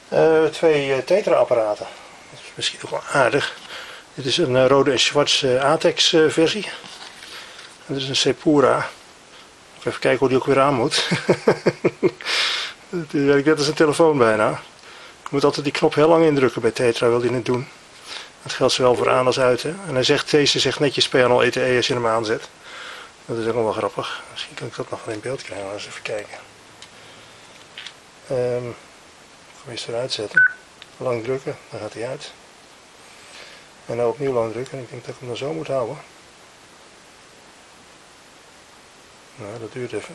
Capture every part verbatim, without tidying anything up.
Uh, twee uh, Tetra-apparaten. Dat is misschien ook wel aardig. Dit is een uh, rode en zwart uh, Atex uh, versie. En dit is een Sepura. Even kijken hoe die ook weer aan moet. Het is eigenlijk net als een telefoon bijna. Je moet altijd die knop heel lang indrukken bij Tetra, wil hij het doen. Dat geldt zowel voor aan als uit. Hè? En hij zegt, deze zegt netjes panel E T E als je hem aanzet. Dat is ook nog wel grappig. Misschien kan ik dat nog wel in beeld krijgen. Eens even kijken. Um, ik ga eens eruit zetten. Lang drukken, dan gaat hij uit. En nou opnieuw lang drukken. En ik denk dat ik hem dan zo moet houden. Nou, dat duurt even.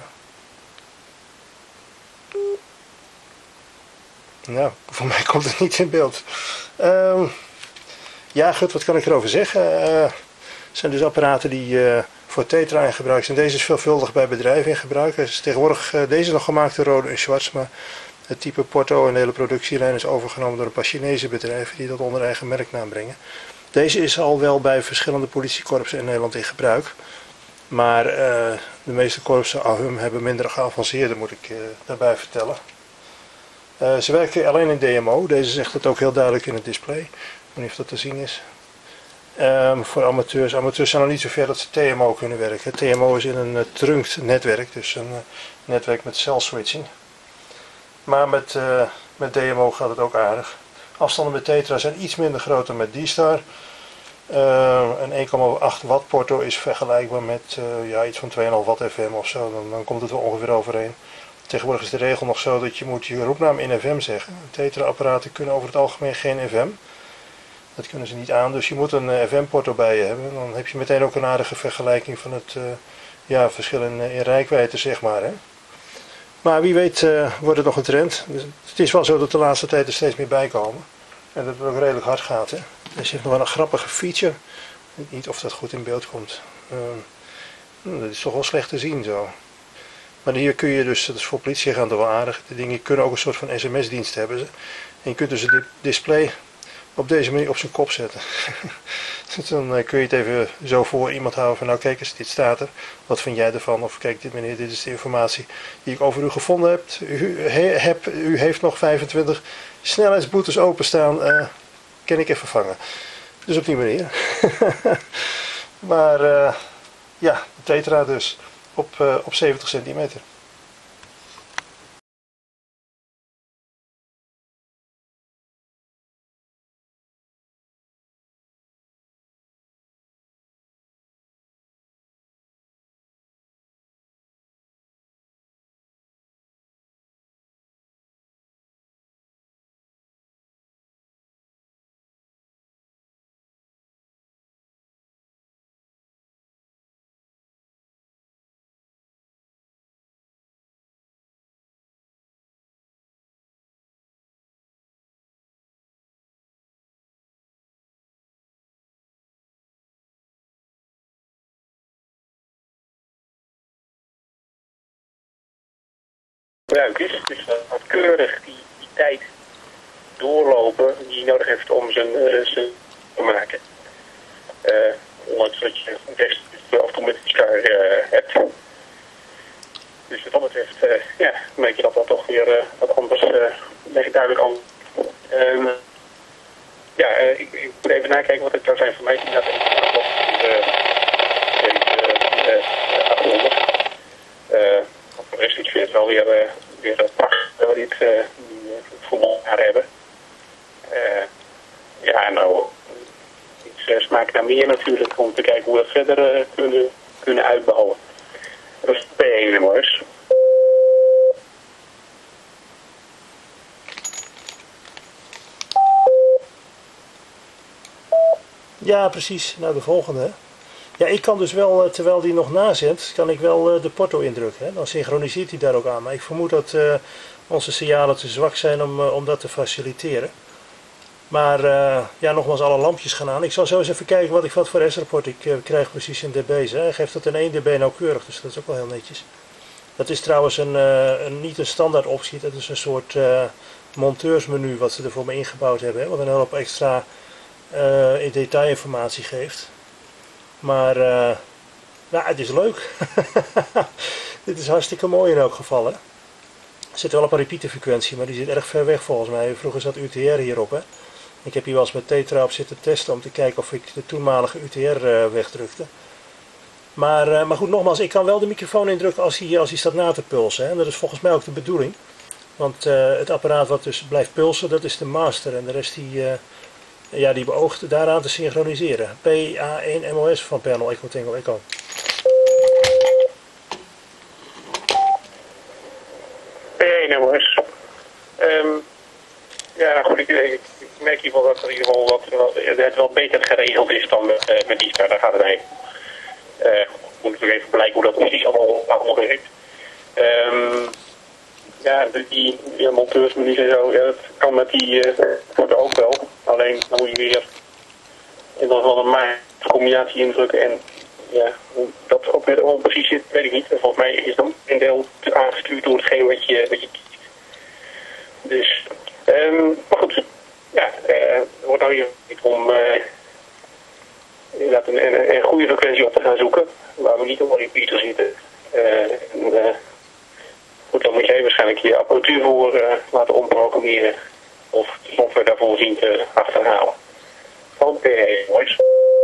Nou, voor mij komt het niet in beeld. Um, ja, goed, wat kan ik erover zeggen? Uh, het zijn dus apparaten die uh, voor Tetra in gebruik zijn. Deze is veelvuldig bij bedrijven in gebruik. Is tegenwoordig uh, deze nog gemaakt door Rode en Schwarz, maar het type Porto en de hele productielijn is overgenomen door een paar Chinese bedrijven die dat onder eigen merknaam brengen. Deze is al wel bij verschillende politiekorpsen in Nederland in gebruik. Maar uh, de meeste korpsen A H U M hebben minder geavanceerde, moet ik uh, daarbij vertellen. Uh, ze werken alleen in D M O. Deze zegt het ook heel duidelijk in het display. Ik weet niet of dat te zien is. Um, voor amateurs. Amateurs zijn nog niet zo ver dat ze T M O kunnen werken. T M O is in een uh, trunked netwerk, dus een uh, netwerk met cell switching. Maar met, uh, met D M O gaat het ook aardig. Afstanden met Tetra zijn iets minder groot dan met D-Star. Uh, een één komma acht watt porto is vergelijkbaar met uh, ja, iets van twee komma vijf watt F M of zo. Dan, dan komt het er ongeveer overeen. Tegenwoordig is de regel nog zo dat je moet je roepnaam in F M zeggen. Tetra-apparaten kunnen over het algemeen geen F M. Dat kunnen ze niet aan, dus je moet een uh, F M-porto bij je hebben. Dan heb je meteen ook een aardige vergelijking van het uh, ja, verschil in, uh, in reikwijdte, zeg maar. Hè. Maar wie weet uh, wordt het nog een trend. Dus het is wel zo dat de laatste tijd er steeds meer bij komen. En dat het ook redelijk hard gaat. Hè. Er zit nog wel een grappige feature. Ik weet niet of dat goed in beeld komt. Uh, dat is toch wel slecht te zien zo. Maar hier kun je dus, dat is voor politieagenten wel aardig, de dingen kunnen ook een soort van sms-dienst hebben. En je kunt dus het display op deze manier op zijn kop zetten. Dus dan kun je het even zo voor iemand houden van nou kijk eens, dit staat er. Wat vind jij ervan? Of kijk dit meneer, dit is de informatie die ik over u gevonden heb. U, he, heb, u heeft nog vijfentwintig snelheidsboetes openstaan. Uh, kan ik even vangen. Dus op die manier. Maar uh, ja, Tetra dus. Op, uh, op zeventig centimeter. Gebruik is. Dus wat keurig die, die tijd doorlopen die je nodig heeft om zijn uh, te maken. Uh, ondanks dat je best af en toe met elkaar uh, hebt. Dus wat dat betreft, uh, ja, merk je dat dat toch weer uh, wat anders, uh, leg ik duidelijk aan. Um, ja, uh, ik, ik moet even nakijken wat het zou zijn voor mij. Die gaat even nog deze achthonderd. Voor de rest, ik vind het wel weer, uh, weer uh, prachtig dat we dit uh, voor elkaar hebben. Uh, ja, nou, iets uh, smaakt naar meer natuurlijk om te kijken hoe we het verder uh, kunnen, kunnen uitbouwen. Dat is P één nummers. Ja, precies. Nou, de volgende. Ja, ik kan dus wel, terwijl die nog nazet, kan ik wel de porto indrukken. Hè? Dan synchroniseert hij daar ook aan. Maar ik vermoed dat uh, onze signalen te zwak zijn om, uh, om dat te faciliteren. Maar uh, ja, nogmaals, alle lampjes gaan aan. Ik zal zo eens even kijken wat ik wat voor S-rapport ik uh, krijg precies in dB's. Hè? Hij geeft dat in één dB nauwkeurig, dus dat is ook wel heel netjes. Dat is trouwens een, uh, een, niet een standaard optie, dat is een soort uh, monteursmenu wat ze er voor me ingebouwd hebben. Hè? Wat een hele extra uh, detailinformatie geeft. Maar uh, nou, het is leuk. Dit is hartstikke mooi in elk geval. Hè? Er zit wel op een repeaterfrequentie, maar die zit erg ver weg volgens mij. Vroeger zat U T R hierop, hè. Ik heb hier wel eens met Tetra op zitten testen om te kijken of ik de toenmalige U T R uh, wegdrukte. Maar, uh, maar goed, nogmaals, ik kan wel de microfoon indrukken als hij, als hij staat na te pulsen. Hè. En dat is volgens mij ook de bedoeling. Want uh, het apparaat wat dus blijft pulsen, dat is de master. En de rest die, uh, ja, die beoogt daaraan te synchroniseren. P A één M O S van Panel Echo Tango Echo. P A één M O S. Um, ja, goed, ik, ik, ik merk hier wel dat er in ieder geval wat, wat, het wel beter geregeld is dan met, uh, met die spel. Daar gaat het heen. Uh, moet ik nog even blijken hoe dat precies allemaal, allemaal werkt. Um, ja, die, die monteursmenu's en zo, ja, dat kan met die uh, worden ook wel. Alleen dan moet je weer en dan wel een maar combinatie indrukken en ja, hoe dat ook weer allemaal precies zit, weet ik niet. En volgens mij is dan een deel aangestuurd door hetgeen wat je, wat je kiest. Dus, um, maar goed, ja, uh, er wordt nou hier niet om uh, inderdaad een, een, een goede frequentie op te gaan zoeken, waar we niet op een repeater zitten. Uh, en, uh, goed, dan moet jij waarschijnlijk je apparatuur voor uh, laten omprogrammeren of de software daarvoor zien te achterhalen. Van P A Voice.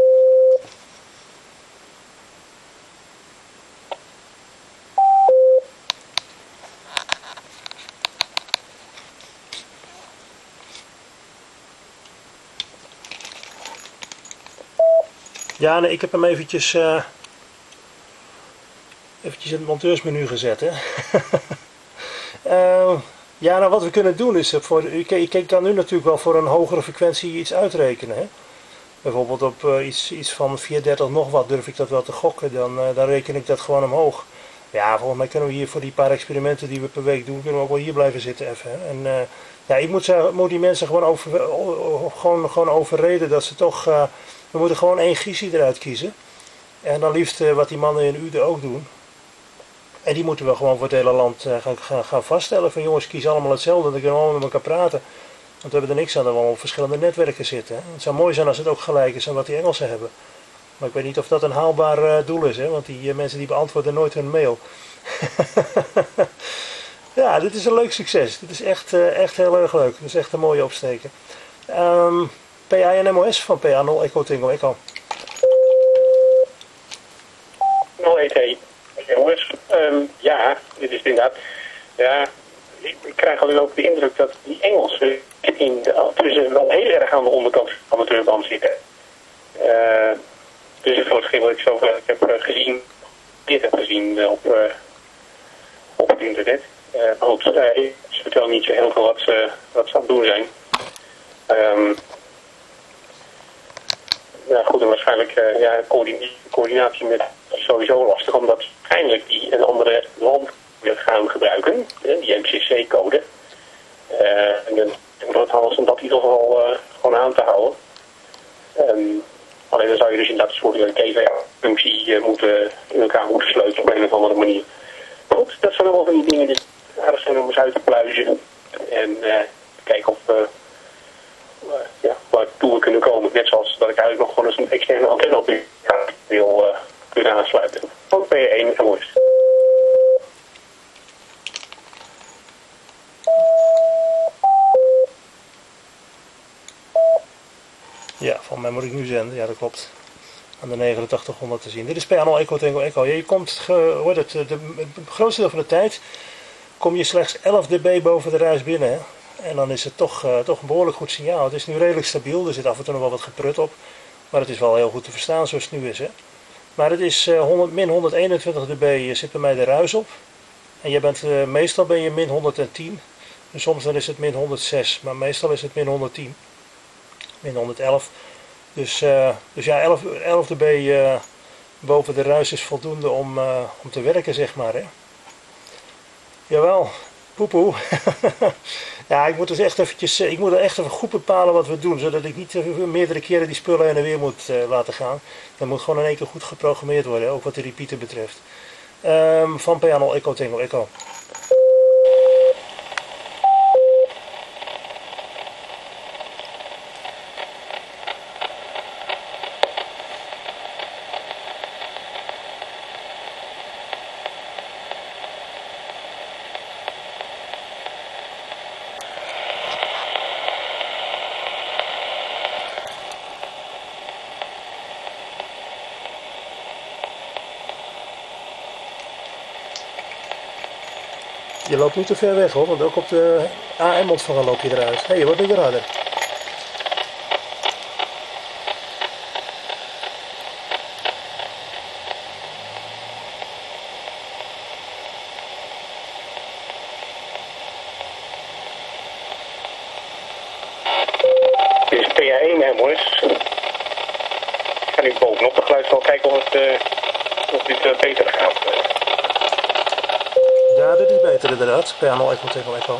Ja, nee, ik heb hem eventjes, uh, eventjes in het monteursmenu gezet. Hè. uh, ja, nou wat we kunnen doen is, voor, ik kan nu natuurlijk wel voor een hogere frequentie iets uitrekenen. Hè. Bijvoorbeeld op uh, iets, iets van vierhonderddertig nog wat durf ik dat wel te gokken, dan, uh, dan reken ik dat gewoon omhoog. Ja, volgens mij kunnen we hier voor die paar experimenten die we per week doen, kunnen we ook wel hier blijven zitten even. Hè. En uh, ja, ik moet, zeggen, moet die mensen gewoon, over, gewoon, gewoon overreden dat ze toch... Uh, we moeten gewoon één giesie eruit kiezen. En dan liefst uh, wat die mannen in Uden ook doen. En die moeten we gewoon voor het hele land uh, gaan, gaan, gaan vaststellen. Van jongens, kies allemaal hetzelfde. Dan kunnen we allemaal met elkaar praten. Want we hebben er niks aan dat we allemaal op verschillende netwerken zitten. Hè. Het zou mooi zijn als het ook gelijk is aan wat die Engelsen hebben. Maar ik weet niet of dat een haalbaar uh, doel is. Hè. Want die uh, mensen die beantwoorden nooit hun mail. Ja, dit is een leuk succes. Dit is echt, uh, echt heel erg leuk. Dit is echt een mooie opsteken. Um, P A en M O S van P A nul Echo Tango Echo. nul E T. Jongens, um, ja, dit is inderdaad. Ja, ik, ik krijg alleen ook de indruk dat die Engelsen in de, dus wel heel erg aan de onderkant van de amateurband zitten. Uh, dus het voor hetgeen wat ik zo uh, ik heb uh, gezien, dit heb gezien uh, op, uh, op het internet. Uh, maar goed, uh, ze vertellen niet zo heel veel wat ze, wat ze aan het doen zijn. Um, ja goed, en waarschijnlijk uh, ja, coördinatie, coördinatie met sowieso lastig, omdat waarschijnlijk die een andere land gaan gebruiken, die M C C-code. Uh, en dan wordt het handig om dat in ieder geval uh, gewoon aan te houden. Um, alleen dan zou je dus inderdaad een soort K V A-functie uh, moeten, in elkaar moeten sleutelen op een of andere manier. Maar goed, dat zijn allemaal van die dingen die aardig zijn om eens uit te pluizen. En uh, kijken of we uh, uh, ja, waar toe we kunnen komen. Net zoals dat ik eigenlijk nog gewoon eens een externe antenne op wil uh, kunnen aansluiten. Van P één en mooist. Ja, van mij moet ik nu zenden. Ja, dat klopt. Aan de negenentachtighonderd te zien. Dit is P A nul Echo Tango Echo. Ja, je komt, hoort het, de, het grootste deel van de tijd kom je slechts elf dB boven de ruis binnen. Hè? En dan is het toch, uh, toch een behoorlijk goed signaal. Het is nu redelijk stabiel. Er zit af en toe nog wel wat geprut op. Maar het is wel heel goed te verstaan zoals het nu is. Hè? Maar het is uh, honderd, min honderdeenentwintig dB zit bij mij de ruis op. En je bent, uh, meestal ben je min honderdtien. En soms dan is het min honderdzes. Maar meestal is het min honderdtien. Min honderd-elf. Dus, uh, dus ja, elf, elf dB uh, boven de ruis is voldoende om, uh, om te werken, zeg maar. Hè? Jawel, poepoe. Ja, ik moet dus echt eventjes, ik moet er echt even goed bepalen wat we doen, zodat ik niet meerdere keren die spullen heen en weer moet uh, laten gaan. Dat moet gewoon in één keer goed geprogrammeerd worden, ook wat de repeater betreft. Um, van P A nul Echo Tango Echo. Je loopt niet te ver weg hoor, want ook op de A M-ontvanger loop je eruit. Hé, hey, je wordt nu weer harder. Dit is P A één, hè, jongens. Ik ga nu bovenop de geluidsval kijken of, het, uh, of dit uh, beter gaat. Ja, dit is beter inderdaad. P A nul Echo Tango Echo.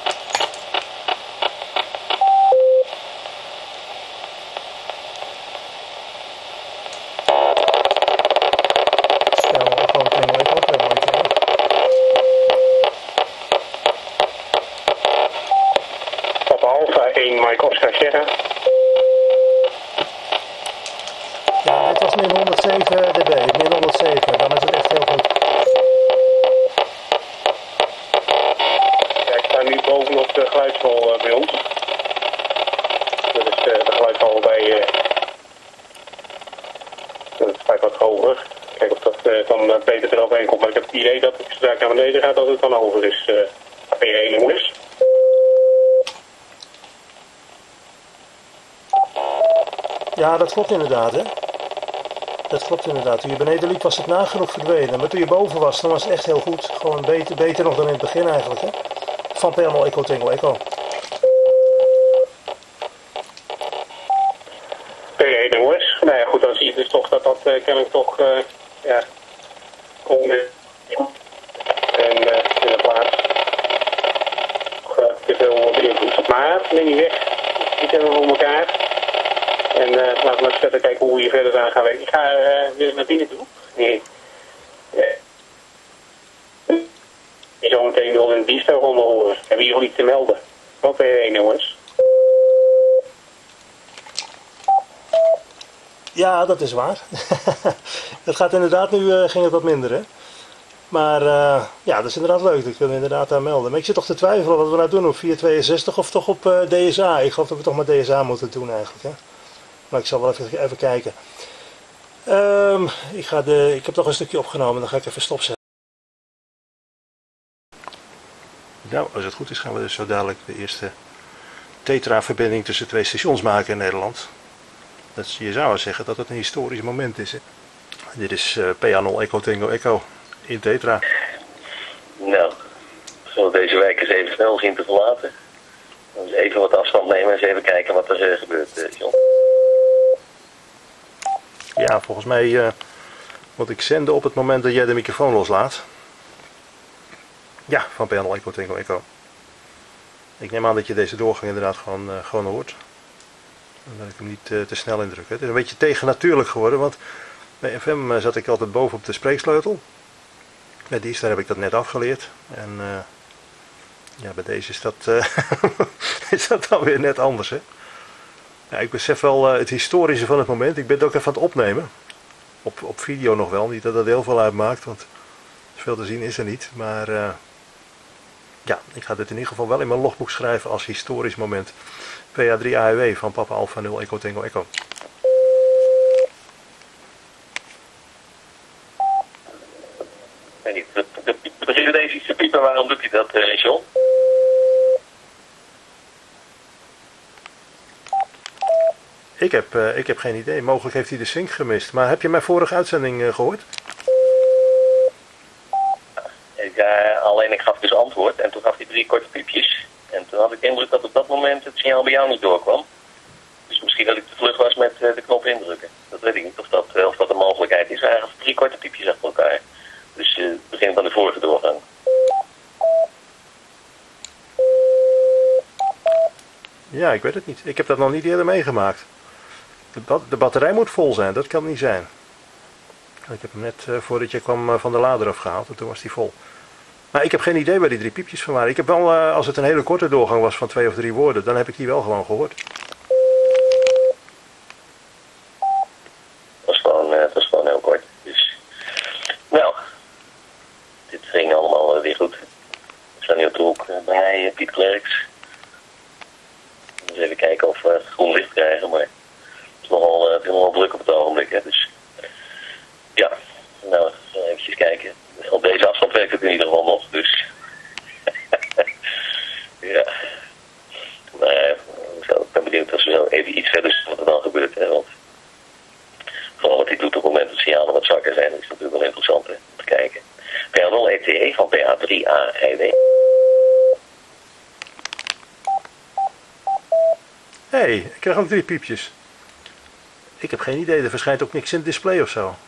Papa Alpha één, Mike Oscar Sierra. Ja, dit was min honderdzeven dB, min honderdzeven, dan is het echt heel goed. Ja, ik sta nu bovenop de geluidsval uh, bij ons. Dat is uh, de geluidsval bij... Uh, dat is vaak wat hoger. Kijk of dat uh, dan uh, beter eroverheen komt. Maar ik heb het idee dat het zodra ik naar beneden gaat, dat het dan over is. Uh, P één, jongens. Ja, dat klopt inderdaad, hè. Dat klopt inderdaad. Toen je beneden liep was het nagenoeg verdwenen. Maar toen je boven was, dan was het echt heel goed. Gewoon beter, beter nog dan in het begin eigenlijk, hè. Van P A nul Echo Tango Echo. P één, jongens. Nou ja, goed, dan zie je dus toch dat dat uh, kennelijk toch... Uh, ja... Komt en uh, in de plaats... Uh, te veel beïnvloed. Maar, neem niet weg. Die kennen we voor elkaar. En uh, laten we maar eens verder kijken hoe we hier verder aan gaan werken. Ik ga uh, weer naar binnen toe. Nee. Uh, je zou meteen wel een dienststelling onder horen. Hebben jullie iets te melden? Wat ben je heen, jongens? Ja, dat is waar. Het gaat inderdaad, nu uh, ging het wat minder, hè. Maar uh, ja, dat is inderdaad leuk. Dat kunnen we inderdaad aan melden. Maar ik zit toch te twijfelen wat we nou doen op vier tweeënzestig of toch op uh, D S A. Ik geloof dat we toch maar D S A moeten doen eigenlijk, hè. Maar ik zal wel even, even kijken. Um, ik, ga de, ik heb nog een stukje opgenomen, dan ga ik even stopzetten. Nou, als het goed is gaan we dus zo dadelijk de eerste tetra-verbinding tussen twee stations maken in Nederland. Dat, je zou zeggen dat het een historisch moment is. Hè? Dit is uh, P A nul Echo Tango Echo in tetra. Nou, we zullen deze wijk eens even snel zien te verlaten. Dan eens even wat afstand nemen en eens even kijken wat er uh, gebeurt, uh, John. Ja, volgens mij uh, moet ik zenden op het moment dat jij de microfoon loslaat. Ja, van P A nul Echo Tango Echo. Ik neem aan dat je deze doorgang inderdaad gewoon, uh, gewoon hoort. Dan wil ik hem niet uh, te snel indrukken. Het is een beetje tegennatuurlijk geworden, want bij F M uh, zat ik altijd boven op de spreeksleutel. Bij die daar heb ik dat net afgeleerd. En uh, ja, bij deze is dat, uh, is dat dan weer net anders, hè. Ja, ik besef wel uh, het historische van het moment. Ik ben het ook even aan het opnemen. Op, op video nog wel. Niet dat dat heel veel uitmaakt, want veel te zien is er niet. Maar uh, ja, ik ga dit in ieder geval wel in mijn logboek schrijven als historisch moment. P A drie A W van Papa Alpha nul Echo Tango Echo. Ik weet niet, er begint deze iets te piepen. Waarom doet hij dat, uh, John? Ik heb, uh, ik heb geen idee. Mogelijk heeft hij de sync gemist. Maar heb je mijn vorige uitzending uh, gehoord? Ik, uh, alleen ik gaf dus antwoord en toen gaf hij drie korte piepjes. En toen had ik de indruk dat op dat moment het signaal bij jou niet doorkwam. Dus misschien dat ik te vlug was met uh, de knop indrukken. Dat weet ik niet of dat, uh, of dat een mogelijkheid is. Hij gaf drie korte piepjes achter elkaar. Dus uh, het begint van de vorige doorgang. Ja, ik weet het niet. Ik heb dat nog niet eerder meegemaakt. De, bat de batterij moet vol zijn, dat kan niet zijn. Ik heb hem net uh, voordat je kwam uh, van de lader afgehaald en toen was die vol. Maar ik heb geen idee waar die drie piepjes van waren. Ik heb wel, uh, als het een hele korte doorgang was van twee of drie woorden, dan heb ik die wel gewoon gehoord. Dat was gewoon, uh, dat was gewoon heel kort. Dus, nou, dit ging allemaal uh, weer goed. We staan nu op de hoek uh, bij uh, Piet Klerks. Dus even kijken of we groen licht krijgen, maar het is nogal, uh, het is nogal druk op het ogenblik. Hè, dus ja, nou, even kijken. Op deze afstand werkt het in ieder geval nog, dus R T E van P A drie A E W. Hé, hey, ik krijg ook drie piepjes. Ik heb geen idee, er verschijnt ook niks in het display of zo.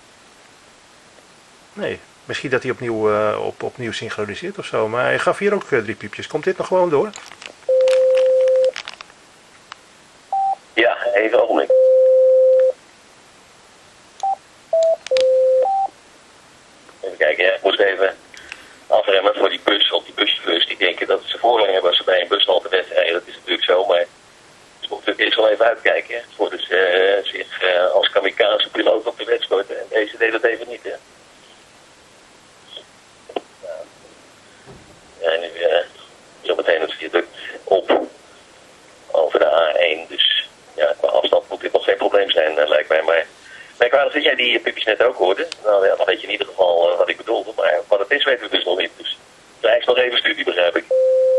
Nee, misschien dat hij opnieuw, uh, op, opnieuw synchroniseert of zo. Maar hij gaf hier ook uh, drie piepjes. Komt dit nog gewoon door? Ja, even ogenblik. Even kijken, ja, ik moest even afremmen voor die bus, op die buschauffeurs die denken dat ze voorrang hebben als ze bij een bushalte wegrijden. Dat is natuurlijk zo, maar ze moeten natuurlijk eerst wel even uitkijken, hè, voordat ze uh, zich uh, als kamikaze piloot op de wet storten. En deze deed dat even niet, hè. Ja, en nu uh, zo meteen het viaduct op over de A één, dus ja, qua afstand moet dit nog geen probleem zijn, uh, lijkt mij. Maar merkwaardig dat jij die piepjes net ook hoorde. Nou ja, dan weet je in ieder geval uh, wat ik bedoelde, maar wat het is weten we dus nog niet. Dus het is nog even studie, begrijp ik.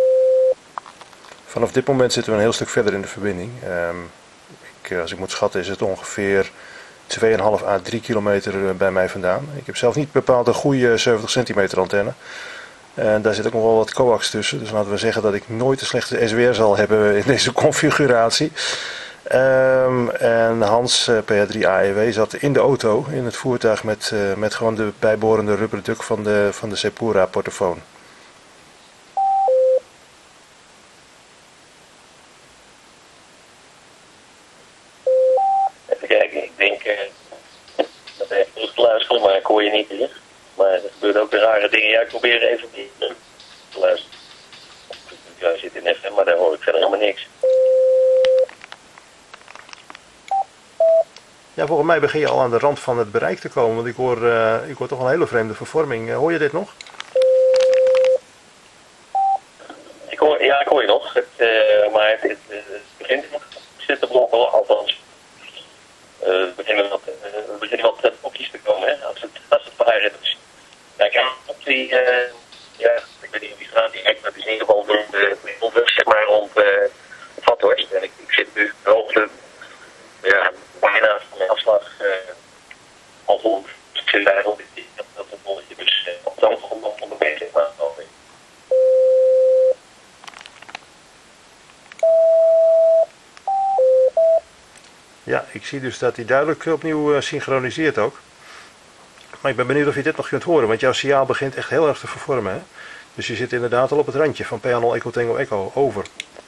Vanaf dit moment zitten we een heel stuk verder in de verbinding. Um, ik, als ik moet schatten is het ongeveer twee komma vijf à drie kilometer bij mij vandaan. Ik heb zelf niet bepaald een goede zeventig centimeter antenne. En daar zit ook nog wel wat coax tussen. Dus laten we zeggen dat ik nooit een slechte S W R zal hebben in deze configuratie. Um, en Hans, uh, P A drie A E W, zat in de auto, in het voertuig met, uh, met gewoon de bijbehorende rubberen duk van de, van de Sepura portofoon. Even kijken, ik denk uh, dat even terug te luisteren, maar ik hoor je niet meer. Maar er gebeuren ook de rare dingen. Ja, ik probeer even te luisteren. Ja, zit in F M, maar daar hoor ik verder helemaal niks. Ja, volgens mij begin je al aan de rand van het bereik te komen, want ik hoor, uh, ik hoor toch een hele vreemde vervorming. Uh, hoor je dit nog? Ik hoor, ja, ik hoor je nog. Het, uh, maar het, het, het begint nog. Zit de blok al, althans. Uh, er beginnen wat, uh, er beginnen wat blokjes te komen, hè, als het, als het waar is. Ja, ik heb op die, uh, ja, ik weet niet of die straat direct, maar het is in ieder geval de, de, de zeg maar rond uh, Vathorst. En ik, ik zit nu op de hoogte, ja, bijna van mijn afslag uh, al rond. Dus ik zit daar rond in dat, dat een bolletje, dus uh, op de hoogte van de meter maar over. Ja, ik zie dus dat hij duidelijk opnieuw uh, synchroniseert ook. Maar ik ben benieuwd of je dit nog kunt horen, want jouw signaal begint echt heel erg te vervormen. Hè? Dus je zit inderdaad al op het randje van P A nul Echo Tango Echo. Over.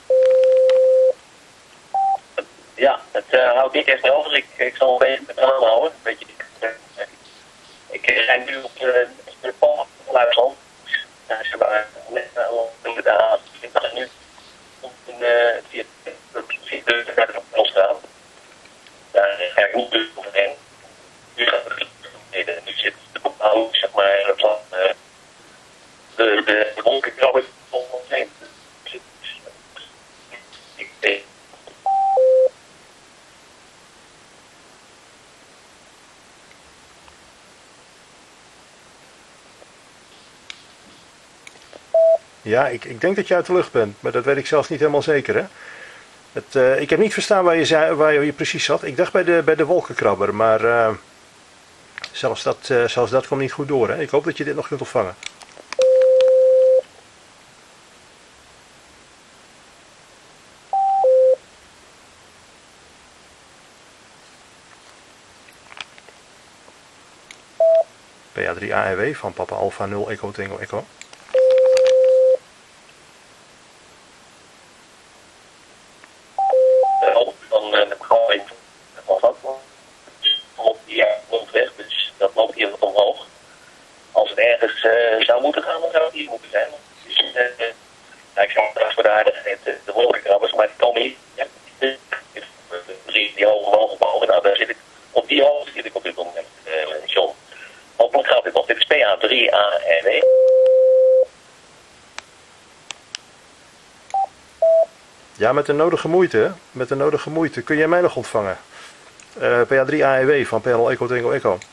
Ja, het uh, houdt niet echt over. Ik, ik zal een beetje met aanhouden. Een beetje, uh, ik rijd nu op de, de Pol van Duitsland. Ja, ze hebben net uh, de A twintig en nu op een via de Pelstraat. Daar ga ik niet overheen. Nu gaat het beneden. Nu zit de opbouw, zeg maar, van uh, de, de, de wolkenkrabber om ons heen. Ik denk. Ja, ik, ik denk dat je uit de lucht bent, maar dat weet ik zelfs niet helemaal zeker. Hè? Het, uh, ik heb niet verstaan waar je, zei, waar je precies zat. Ik dacht bij de, bij de wolkenkrabber, maar uh, zelfs, dat, uh, zelfs dat komt niet goed door. Hè? Ik hoop dat je dit nog kunt ontvangen. P A drie A E W van Papa Alpha nul Echo Tango Echo. Ja, met de nodige moeite, hè? Met de nodige moeite. Kun jij mij nog ontvangen? Uh, P A drie A E W van P A nul Echo Tango Echo.